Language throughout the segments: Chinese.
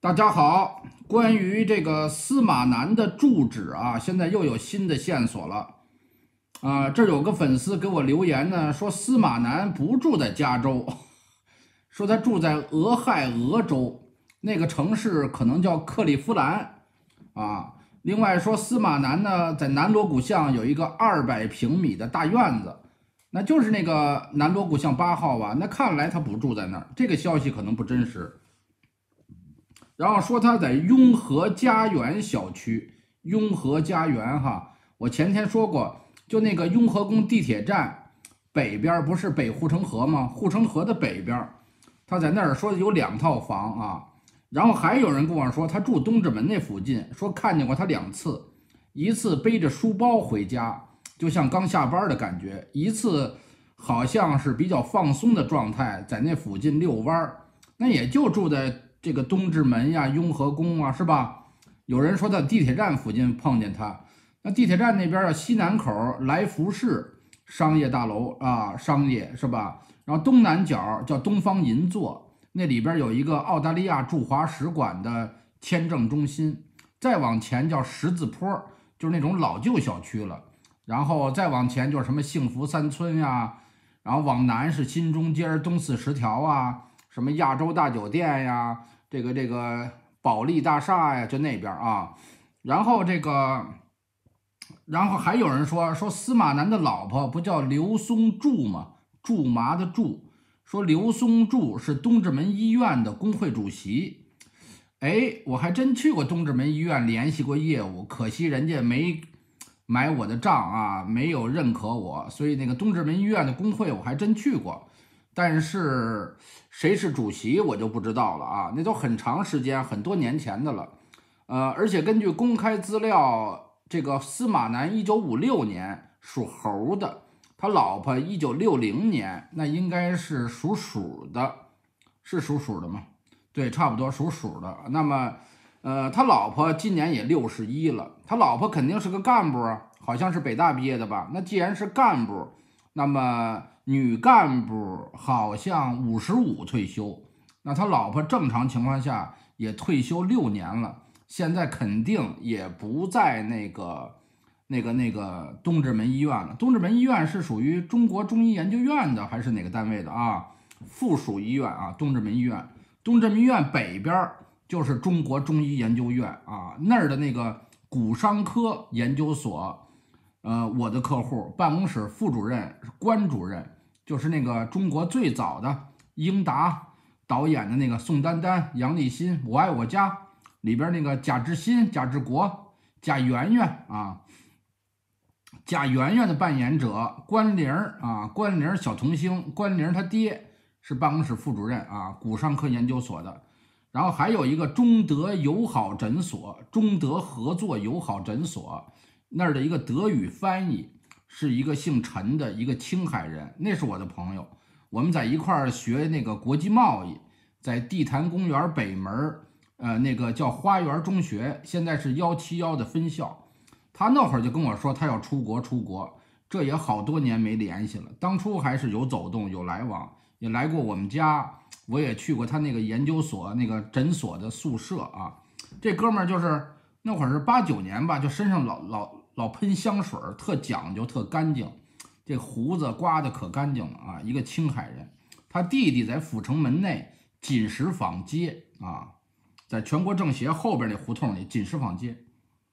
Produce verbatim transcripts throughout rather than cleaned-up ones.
大家好，关于这个司马南的住址啊，现在又有新的线索了。啊，这有个粉丝给我留言呢，说司马南不住在加州，说他住在俄亥俄州，那个城市可能叫克利夫兰啊。另外说司马南呢，在南锣鼓巷有一个二百平米的大院子，那就是那个南锣鼓巷八号吧？那看来他不住在那儿，这个消息可能不真实。然后说他在雍和家园小区，雍和家园哈，我前天说过，就那个雍和宫地铁站北边不是北护城河吗？护城河的北边，他在那儿说有两套房啊。然后还有人跟我说他住东直门那附近，说看见过他两次，一次背着书包回家，就像刚下班的感觉；一次好像是比较放松的状态，在那附近遛弯，那也就住在这个东直门呀、雍和宫啊，是吧？有人说在地铁站附近碰见他，那地铁站那边啊，西南口来福士商业大楼啊，商业是吧？然后东南角叫东方银座，那里边有一个澳大利亚驻华使馆的签证中心。再往前叫十字坡，就是那种老旧小区了。然后再往前就是什么幸福三村呀，然后往南是新中街、东四十条啊，什么亚洲大酒店呀。这个这个保利大厦呀，就那边啊，然后这个，然后还有人说说司马南的老婆不叫刘松柱吗？苎麻的苎，说刘松柱是东直门医院的工会主席。哎，我还真去过东直门医院联系过业务，可惜人家没买我的账啊，没有认可我，所以那个东直门医院的工会我还真去过。但是谁是主席我就不知道了啊，那都很长时间很多年前的了。呃，而且根据公开资料，这个司马南一九五六年属猴的，他老婆一九六零年，那应该是属鼠的，是属鼠的吗？对，差不多属鼠的。那么，呃，他老婆今年也六十一了，他老婆肯定是个干部啊，好像是北大毕业的吧？那既然是干部，那么女干部好像五十五退休，那他老婆正常情况下也退休六年了，现在肯定也不在那个那个那个东直门医院了。东直门医院是属于中国中医研究院的还是哪个单位的啊？附属医院啊，东直门医院。东直门医院北边就是中国中医研究院啊，那儿的那个骨伤科研究所。呃，我的客户办公室副主任是关主任，就是那个中国最早的英达导演的那个宋丹丹、杨立新《我爱我家》里边那个贾志新、贾志国、贾圆圆啊，贾圆圆的扮演者关玲啊，关玲小童星，关玲他爹是办公室副主任啊，骨伤科研究所的。然后还有一个中德友好诊所，中德合作友好诊所。那儿的一个德语翻译是一个姓陈的一个青海人，那是我的朋友，我们在一块儿学那个国际贸易，在地坛公园北门，呃，那个叫花园中学，现在是幺七幺的分校。他那会儿就跟我说他要出国出国，这也好多年没联系了。当初还是有走动有来往，也来过我们家，我也去过他那个研究所那个诊所的宿舍啊。这哥们儿就是那会儿是八九年吧，就身上老老。老喷香水，特讲究，特干净，这胡子刮的可干净了啊！一个青海人，他弟弟在阜成门内锦石坊街啊，在全国政协后边那胡同里，锦石坊街。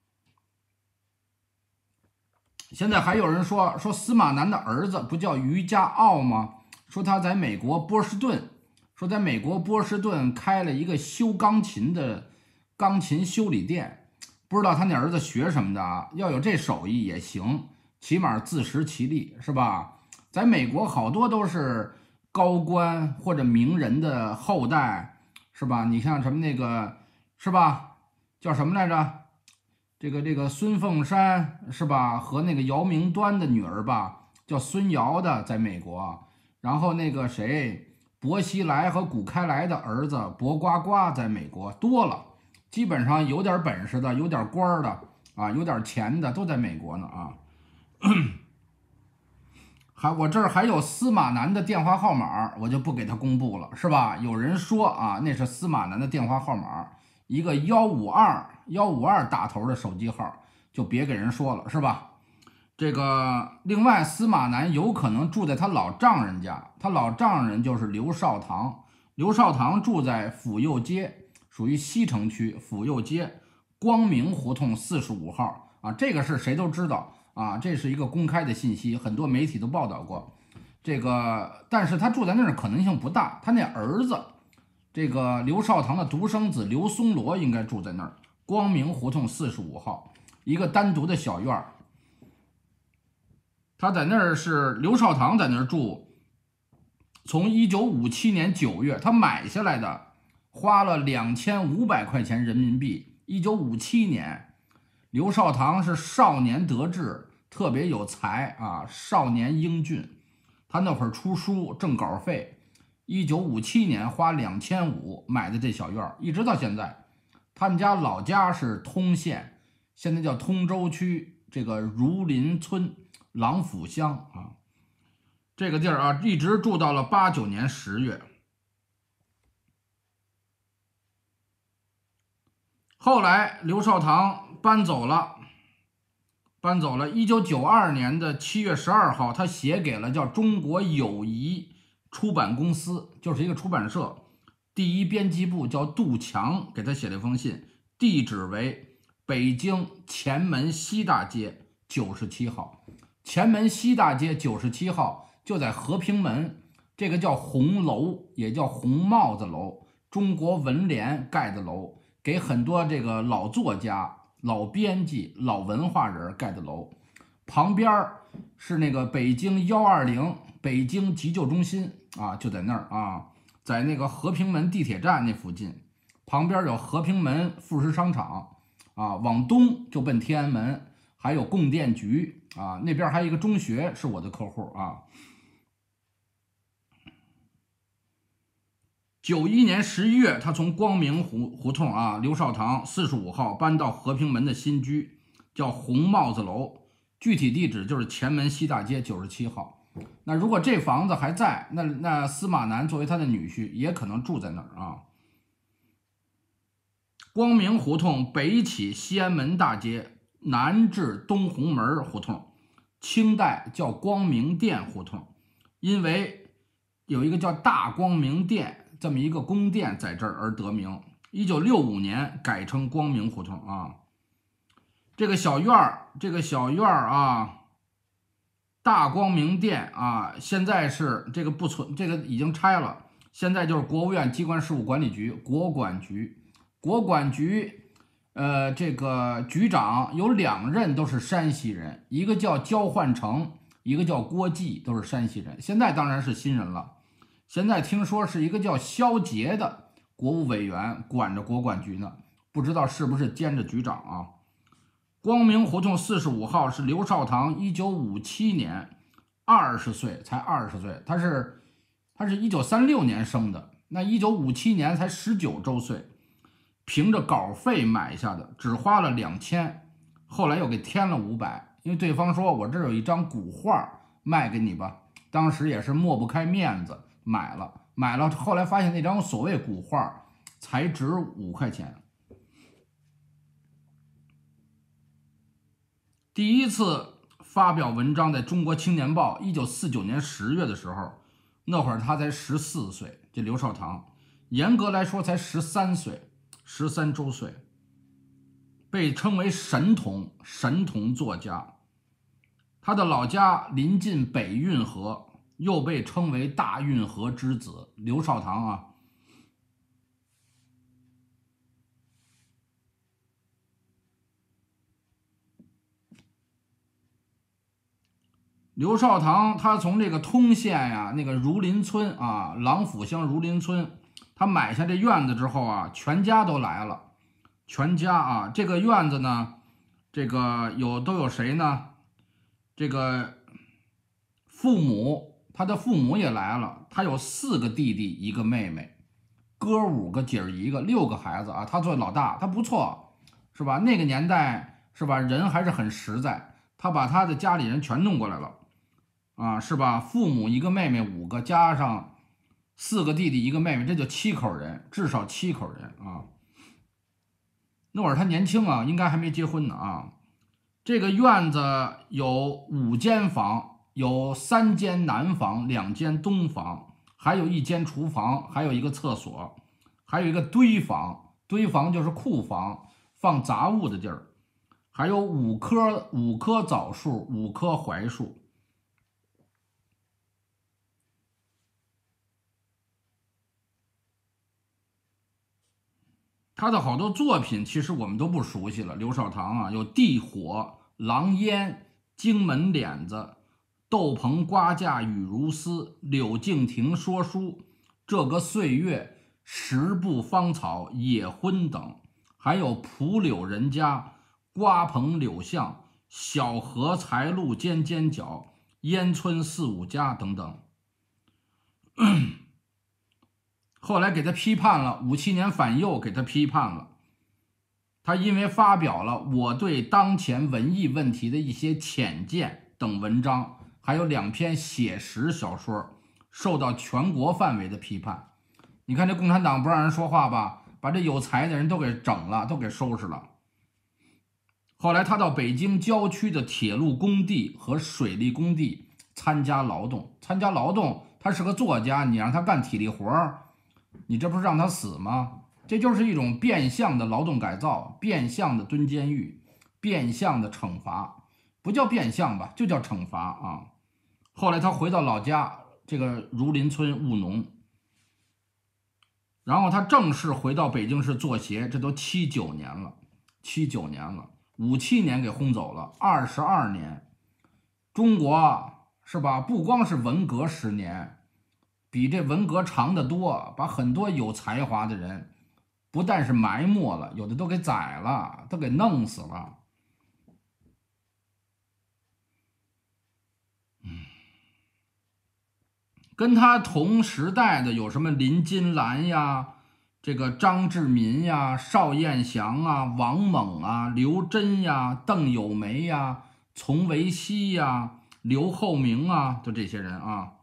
现在还有人说说司马南的儿子不叫于家傲吗？说他在美国波士顿，说在美国波士顿开了一个修钢琴的钢琴修理店。不知道他那儿子学什么的啊？要有这手艺也行，起码自食其力是吧？在美国好多都是高官或者名人的后代是吧？你像什么那个是吧？叫什么来着？这个这个孙凤山是吧？和那个姚明端的女儿吧，叫孙瑶的，在美国。然后那个谁，薄熙来和谷开来的儿子薄瓜瓜在美国多了。基本上有点本事的，有点官的啊，有点钱的，都在美国呢啊。还我这儿还有司马南的电话号码，我就不给他公布了，是吧？有人说啊，那是司马南的电话号码， 一个幺五二幺五二打头的手机号，就别给人说了，是吧？这个另外，司马南有可能住在他老丈人家，他老丈人就是刘少棠，刘少棠住在府右街，属于西城区府右街光明胡同四十五号啊，这个是谁都知道啊，这是一个公开的信息，很多媒体都报道过。这个，但是他住在那儿可能性不大，他那儿子，这个刘少棠的独生子刘松萝应该住在那儿，光明胡同四十五号，一个单独的小院儿。他在那儿是刘少棠在那儿住，从一九五七年九月他买下来的，花了两千五百块钱人民币。一九五七年，刘少棠是少年得志，特别有才啊，少年英俊。他那会儿出书挣稿费，一九五七年花两千五买的这小院，一直到现在。他们家老家是通县，现在叫通州区这个儒林村郎府乡啊，这个地儿啊，一直住到了八九年十月。后来刘少棠搬走了，搬走了。一九九二年的七月十二号，他写给了叫中国友谊出版公司，就是一个出版社，第一编辑部叫杜强，给他写了一封信，地址为北京前门西大街九十七号。前门西大街九十七号就在和平门，这个叫红楼，也叫红帽子楼，中国文联盖的楼，给很多这个老作家、老编辑、老文化人盖的楼。旁边是那个北京幺二零北京急救中心啊，就在那儿啊，在那个和平门地铁站那附近。旁边有和平门副食商场啊，往东就奔天安门，还有供电局。啊，那边还有一个中学是我的客户啊。九一年十一月，他从光明胡胡同啊刘少棠四十五号搬到和平门的新居，叫红帽子楼，具体地址就是前门西大街九十七号。那如果这房子还在，那那司马南作为他的女婿，也可能住在那儿啊。光明胡同北起西安门大街，南至东红门胡同，清代叫光明殿胡同，因为有一个叫大光明殿这么一个宫殿在这儿而得名。一九六五年改成光明胡同啊。这个小院儿，这个小院儿啊，大光明殿啊，现在是这个不存，这个已经拆了，现在就是国务院机关事务管理局国管局，国管局。呃，这个局长有两任都是山西人，一个叫焦焕成，一个叫郭季，都是山西人。现在当然是新人了，现在听说是一个叫肖杰的国务委员管着国管局呢，不知道是不是兼着局长啊。光明胡同四十五号是刘少棠，一九五七年二十岁，才二十岁，他是他是一九三六年生的，那一九五七年才十九周岁。凭着稿费买下的，只花了两千，后来又给添了五百，因为对方说我这儿有一张古画卖给你吧，当时也是抹不开面子，买了买了，后来发现那张所谓古画才值五块钱。第一次发表文章在中国青年报，一九四九年十月的时候，那会儿他才十四岁，这刘少棠严格来说才十三岁。十三周岁，被称为神童，神童作家。他的老家临近北运河，又被称为大运河之子。刘少棠啊，刘少棠他从这个通县呀，那个儒林村啊，郎府乡儒林村。他买下这院子之后啊，全家都来了，全家啊，这个院子呢，这个有都有谁呢？这个父母，他的父母也来了，他有四个弟弟，一个妹妹，哥五个，姐儿一个，六个孩子啊。他做老大，他不错，是吧？那个年代是吧，人还是很实在，他把他的家里人全弄过来了，啊，是吧？父母一个妹妹五个，加上四个弟弟一个妹妹，这就七口人，至少七口人啊。 那会儿他年轻啊，应该还没结婚呢啊。这个院子有五间房，有三间南房，两间东房，还有一间厨房，还有一个厕所，还有一个堆房，堆房就是库房，放杂物的地儿，还有五棵五棵枣树，五棵槐树。他的好多作品其实我们都不熟悉了。刘少棠啊，有《地火》《狼烟》《荆门脸子》《豆棚瓜架雨如丝》《柳敬亭说书》《这个岁月》《十步芳草》《野婚》等，还有《蒲柳人家》《瓜棚柳巷》《小荷才露尖尖角》《烟村四五家》等等。后来给他批判了，五七年反右给他批判了。他因为发表了我对当前文艺问题的一些浅见等文章，还有两篇写实小说，受到全国范围的批判。你看这共产党不让人说话吧，把这有才的人都给整了，都给收拾了。后来他到北京郊区的铁路工地和水利工地参加劳动，参加劳动，他是个作家，你让他干体力活，你这不是让他死吗？这就是一种变相的劳动改造，变相的蹲监狱，变相的惩罚，不叫变相吧，就叫惩罚啊。后来他回到老家，这个儒林村务农，然后他正式回到北京市做鞋，这都七九年了，七九年了，五七年给轰走了，二十二年。中国是吧？不光是文革十年，比这文革长得多，把很多有才华的人不但是埋没了，有的都给宰了，都给弄死了。嗯，跟他同时代的有什么林金兰呀，这个张志民呀、邵彦祥啊、王猛啊、刘桢呀、邓友梅呀、丛维熙呀、刘厚明啊，就这些人啊。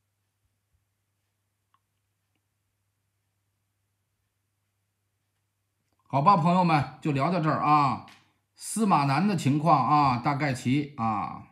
好吧，朋友们，就聊到这儿啊。司马南的情况啊，大概齐啊。